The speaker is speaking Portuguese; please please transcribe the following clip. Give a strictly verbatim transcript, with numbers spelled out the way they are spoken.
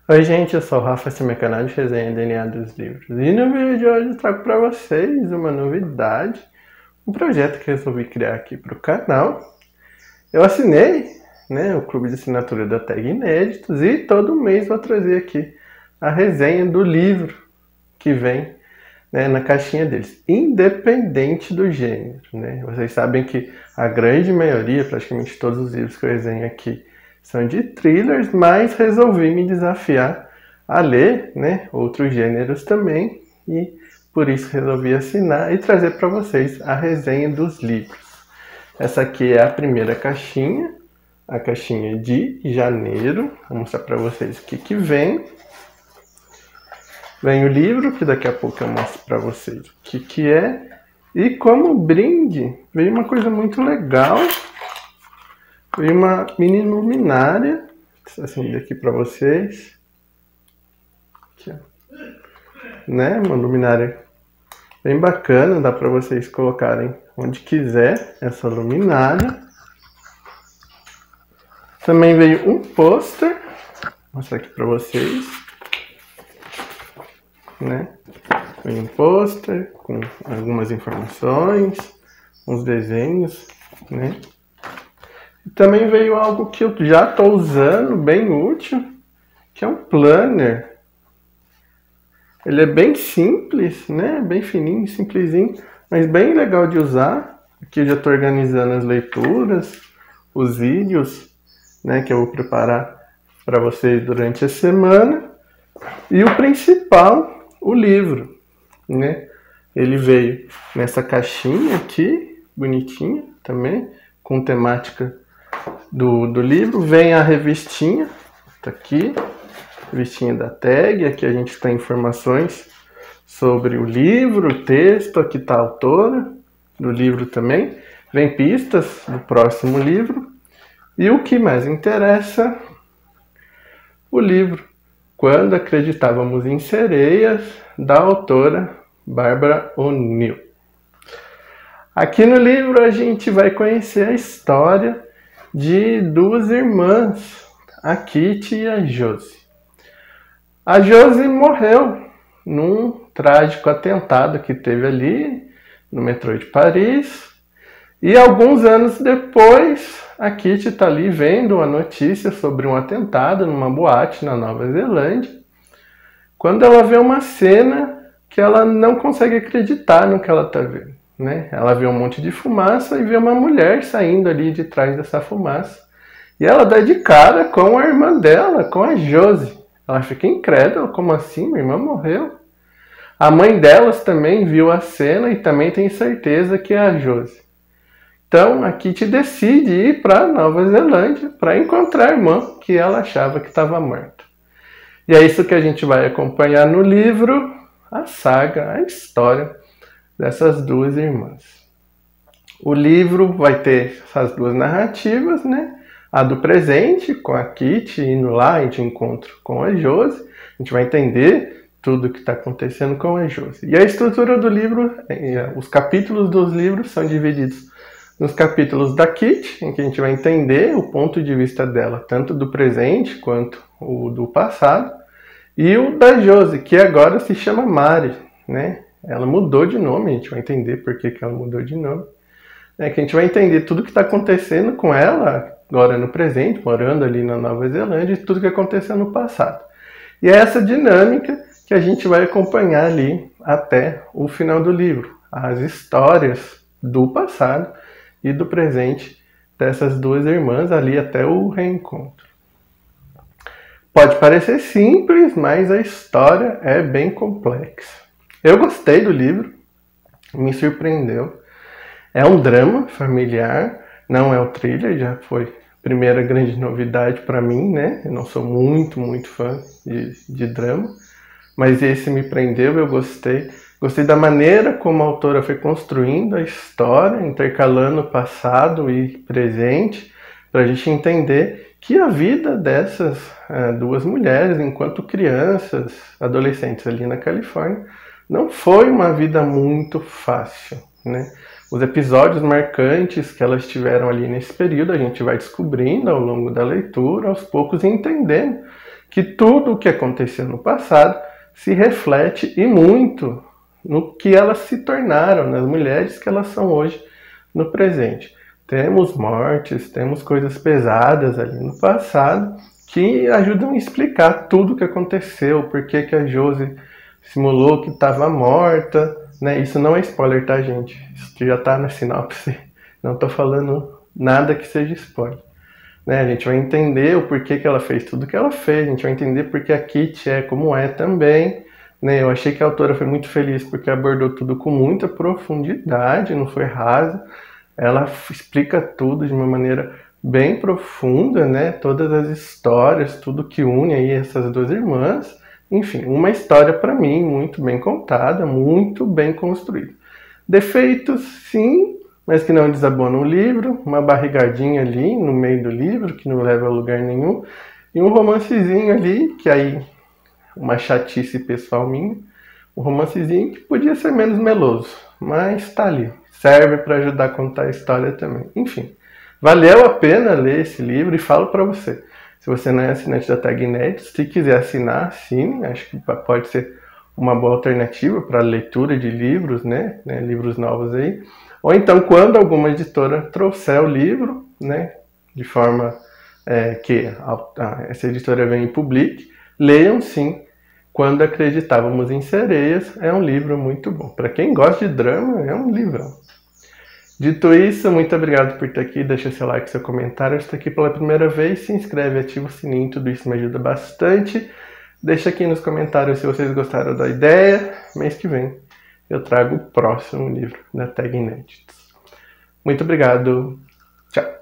Oi gente, eu sou o Rafa, esse é meu canal de resenha D N A dos livros. E no vídeo de hoje eu trago para vocês uma novidade, um projeto que eu resolvi criar aqui para o canal. Eu assinei né, o clube de assinatura da Tag Inéditos e todo mês vou trazer aqui a resenha do livro que vem né, na caixinha deles, independente do gênero. Né? Vocês sabem que a grande maioria, praticamente todos os livros que eu resenho aqui, são de thrillers, mas resolvi me desafiar a ler né, outros gêneros também, e por isso resolvi assinar e trazer para vocês a resenha dos livros. Essa aqui é a primeira caixinha, a caixinha de janeiro. Vou mostrar para vocês o que, que vem. Vem o livro, que daqui a pouco eu mostro para vocês o que, que é. E como brinde, veio uma coisa muito legal. Veio uma mini luminária. Vou acender aqui para vocês. Aqui, ó. Né? Uma luminária bem bacana, dá para vocês colocarem onde quiser essa luminária. Também veio um pôster. Vou mostrar aqui para vocês. Né? Vem um pôster com algumas informações, uns desenhos, né? E também veio algo que eu já estou usando, bem útil, que é um planner. Ele é bem simples, né? Bem fininho, simplesinho, mas bem legal de usar. Aqui eu já estou organizando as leituras, os vídeos, né? Que eu vou preparar para vocês durante a semana. E o principal, o livro, né? Ele veio nessa caixinha aqui, bonitinha também, com temática do, do livro. Vem a revistinha, tá aqui, revistinha da Tag. Aqui a gente tem informações sobre o livro, o texto, aqui tá a autora do livro também. Vem pistas do próximo livro. E o que mais interessa, o livro Quando Acreditávamos em Sereias, da autora Barbara O'Neill. Aqui no livro a gente vai conhecer a história de duas irmãs, a Kitty e a Josie. A Josie morreu num trágico atentado que teve ali no metrô de Paris. E alguns anos depois, a Kitty está ali vendo uma notícia sobre um atentado numa boate na Nova Zelândia, quando ela vê uma cena que ela não consegue acreditar no que ela está vendo. Né? Ela vê um monte de fumaça e vê uma mulher saindo ali de trás dessa fumaça. E ela dá de cara com a irmã dela, com a Josie. Ela fica incrédula, como assim? Minha irmã morreu? A mãe delas também viu a cena e também tem certeza que é a Josie. Então, a Kitty decide ir para Nova Zelândia para encontrar a irmã que ela achava que estava morta. E é isso que a gente vai acompanhar no livro, a saga, a história dessas duas irmãs. O livro vai ter essas duas narrativas, né? A do presente, com a Kitty indo lá de encontro com a Josie. A gente vai entender tudo o que está acontecendo com a Josie. E a estrutura do livro, os capítulos dos livros são divididos nos capítulos da Kitty, em que a gente vai entender o ponto de vista dela, tanto do presente quanto o do passado, e o da Josie, que agora se chama Mari, né? Ela mudou de nome, a gente vai entender por que, que ela mudou de nome. É que a gente vai entender tudo o que está acontecendo com ela, agora no presente, morando ali na Nova Zelândia, e tudo que aconteceu no passado. E é essa dinâmica que a gente vai acompanhar ali até o final do livro, as histórias do passado e do presente dessas duas irmãs ali até o reencontro. Pode parecer simples, mas a história é bem complexa. Eu gostei do livro, me surpreendeu. É um drama familiar, não é um thriller, já foi a primeira grande novidade para mim, né? Eu não sou muito, muito fã de, de drama, mas esse me prendeu, eu gostei. Gostei da maneira como a autora foi construindo a história, intercalando passado e presente, para a gente entender que a vida dessas uh, duas mulheres, enquanto crianças, adolescentes ali na Califórnia, não foi uma vida muito fácil, né? Os episódios marcantes que elas tiveram ali nesse período, a gente vai descobrindo ao longo da leitura, aos poucos, e entendendo que tudo o que aconteceu no passado se reflete e muito no que elas se tornaram, nas mulheres que elas são hoje no presente. Temos mortes, temos coisas pesadas ali no passado que ajudam a explicar tudo o que aconteceu, por que que a Josi simulou que estava morta, né? Isso não é spoiler, tá, gente? Isso já está na sinopse. Não estou falando nada que seja spoiler. Né? A gente vai entender o porquê que ela fez tudo que ela fez, a gente vai entender porque a Kitty é como é também. Né? Eu achei que a autora foi muito feliz porque abordou tudo com muita profundidade, não foi rasa. Ela explica tudo de uma maneira bem profunda, né? Todas as histórias, tudo que une aí essas duas irmãs. Enfim, uma história para mim muito bem contada, muito bem construída. Defeitos, sim, mas que não desabonam o livro, uma barrigadinha ali no meio do livro, que não leva a lugar nenhum, e um romancezinho ali, que aí, uma chatice pessoal minha, um romancezinho que podia ser menos meloso, mas tá ali, serve para ajudar a contar a história também. Enfim, valeu a pena ler esse livro e falo para você, se você não é assinante da Tag Inéditos, se quiser assinar, assine, acho que pode ser uma boa alternativa para a leitura de livros, né, né, livros novos aí. Ou então, quando alguma editora trouxer o livro, né, de forma é, que a, a, essa editora venha e publique, leiam sim Quando Acreditávamos em Sereias. É um livro muito bom. Para quem gosta de drama, é um livrão. Dito isso, muito obrigado por estar aqui. Deixa seu like, seu comentário. Se está aqui pela primeira vez, se inscreve, ativa o sininho, tudo isso me ajuda bastante. Deixa aqui nos comentários se vocês gostaram da ideia. Mês que vem eu trago o próximo livro da Tag Inéditos. Muito obrigado. Tchau.